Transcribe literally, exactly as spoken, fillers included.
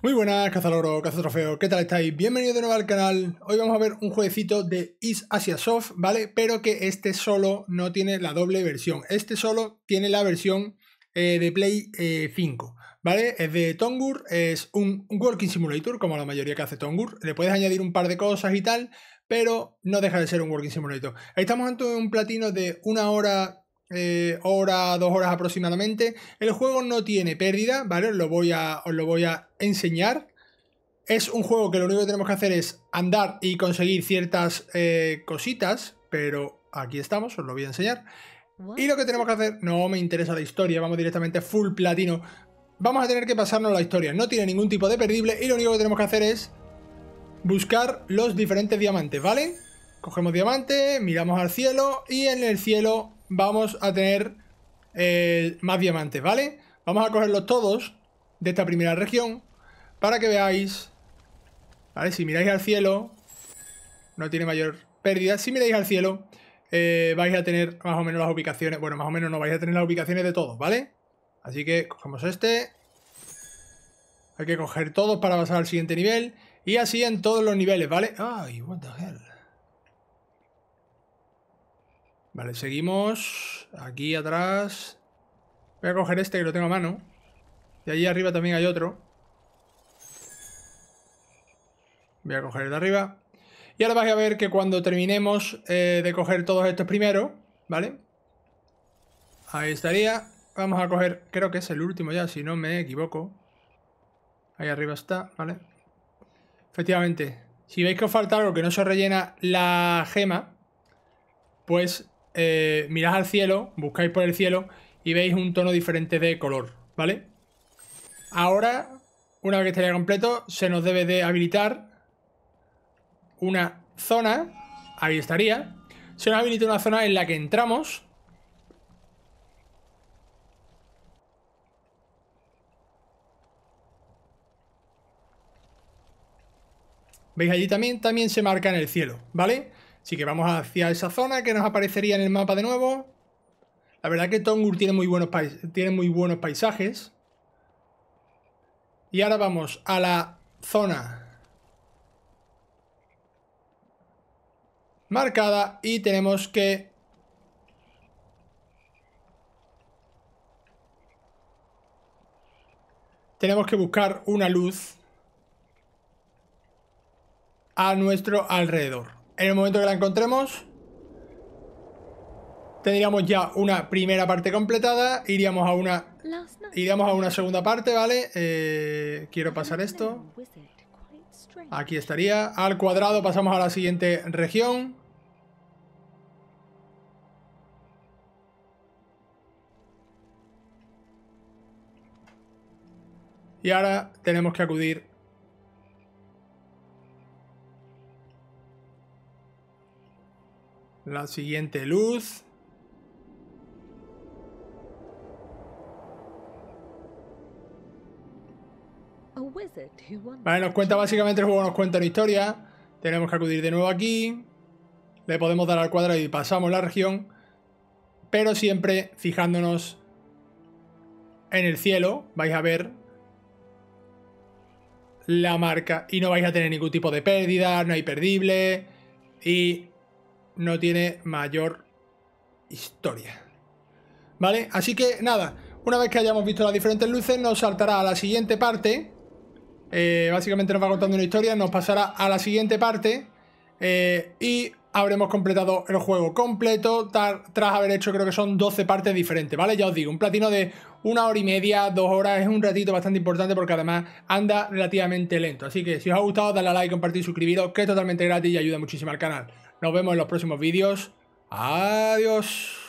Muy buenas, cazaloro, cazatrofeo, ¿qué tal estáis? Bienvenidos de nuevo al canal. Hoy vamos a ver un jueguecito de East Asia Soft, ¿vale? Pero que este solo no tiene la doble versión. Este solo tiene la versión eh, de Play eh, cinco, ¿vale? Es de Tongur, es un, un Walking Simulator, como la mayoría que hace Tongur. Le puedes añadir un par de cosas y tal, pero no deja de ser un Walking Simulator. Estamos ante un platino de una hora... Eh, hora, dos horas aproximadamente. El juego no tiene pérdida, ¿vale? Os lo voy a, os lo voy a enseñar. Es un juego que lo único que tenemos que hacer es andar y conseguir ciertas eh, cositas, pero aquí estamos, os lo voy a enseñar. Y lo que tenemos que hacer, no me interesa la historia, vamos directamente full platino. Vamos a tener que pasarnos la historia, no tiene ningún tipo de perdible y lo único que tenemos que hacer es buscar los diferentes diamantes, ¿vale? Cogemos diamante, miramos al cielo y en el cielo vamos a tener eh, más diamantes, ¿vale? Vamos a cogerlos todos de esta primera región para que veáis, ¿vale? Si miráis al cielo, no tiene mayor pérdida. Si miráis al cielo, eh, vais a tener más o menos las ubicaciones. Bueno, más o menos no, vais a tener las ubicaciones de todos, ¿vale? Así que cogemos este. Hay que coger todos para pasar al siguiente nivel. Y así en todos los niveles, ¿vale? Ay, what the hell. Vale, seguimos. Aquí atrás. Voy a coger este que lo tengo a mano. Y allí arriba también hay otro. Voy a coger el de arriba. Y ahora vais a ver que cuando terminemos eh, de coger todos estos primero, ¿vale? Ahí estaría. Vamos a coger, creo que es el último ya, si no me equivoco. Ahí arriba está, ¿vale? Efectivamente, si veis que os falta algo, que no se rellena la gema, pues eh, mirad al cielo, buscáis por el cielo y veis un tono diferente de color, ¿vale? Ahora, una vez que estaría completo, se nos debe de habilitar una zona, ahí estaría, se nos habilita una zona en la que entramos. ¿Veis? Allí también, también se marca en el cielo, ¿vale? Así que vamos hacia esa zona que nos aparecería en el mapa de nuevo. La verdad que Tongur tiene muy buenos, pais tiene muy buenos paisajes. Y ahora vamos a la zona marcada y tenemos que tenemos que buscar una luz a nuestro alrededor. En el momento que la encontremos, tendríamos ya una primera parte completada. Iríamos a una iríamos a una segunda parte, ¿vale? Eh, quiero pasar esto. Aquí estaría. Al cuadrado pasamos a la siguiente región. Y ahora tenemos que acudir la siguiente luz. Vale, nos cuenta básicamente el juego, nos cuenta una historia. Tenemos que acudir de nuevo aquí. Le podemos dar al cuadrado y pasamos la región. Pero siempre fijándonos en el cielo, vais a ver la marca y no vais a tener ningún tipo de pérdida, no hay perdible y no tiene mayor historia, ¿vale? Así que nada, una vez que hayamos visto las diferentes luces nos saltará a la siguiente parte. Eh, básicamente nos va contando una historia, nos pasará a la siguiente parte eh, y habremos completado el juego completo tras haber hecho, creo que son doce partes diferentes, ¿vale? Ya os digo, un platino de una hora y media, dos horas, es un ratito bastante importante porque además anda relativamente lento. Así que si os ha gustado, dale a like, compartir, suscribiros, que es totalmente gratis y ayuda muchísimo al canal. Nos vemos en los próximos vídeos. Adiós.